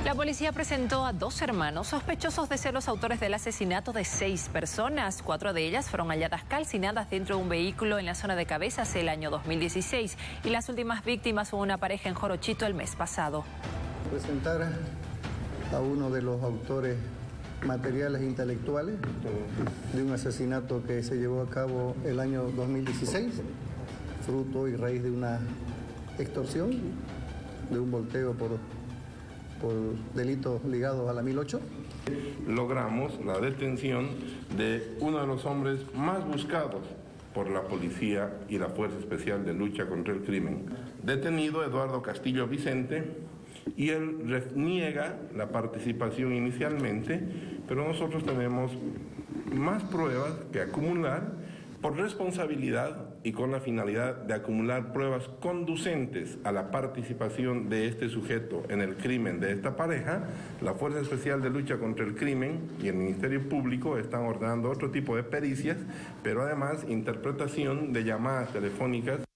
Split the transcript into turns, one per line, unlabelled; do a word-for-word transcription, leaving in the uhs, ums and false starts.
La policía presentó a dos hermanos sospechosos de ser los autores del asesinato de seis personas. Cuatro de ellas fueron halladas calcinadas dentro de un vehículo en la zona de Cabezas el año dos mil dieciséis. Y las últimas víctimas son una pareja en Jorochito el mes pasado.
Presentar a uno de los autores materiales e intelectuales de un asesinato que se llevó a cabo el año dos mil dieciséis, fruto y raíz de una extorsión, de un volteo por, por delitos ligados a la mil ocho.
Logramos la detención de uno de los hombres más buscados por la policía y la Fuerza Especial de Lucha contra el Crimen. Detenido Eduardo Castillo Vicente, y él niega la participación inicialmente, pero nosotros tenemos más pruebas que acumular por responsabilidad y con la finalidad de acumular pruebas conducentes a la participación de este sujeto en el crimen de esta pareja. La Fuerza Especial de Lucha contra el Crimen y el Ministerio Público están ordenando otro tipo de pericias, pero además interpretación de llamadas telefónicas.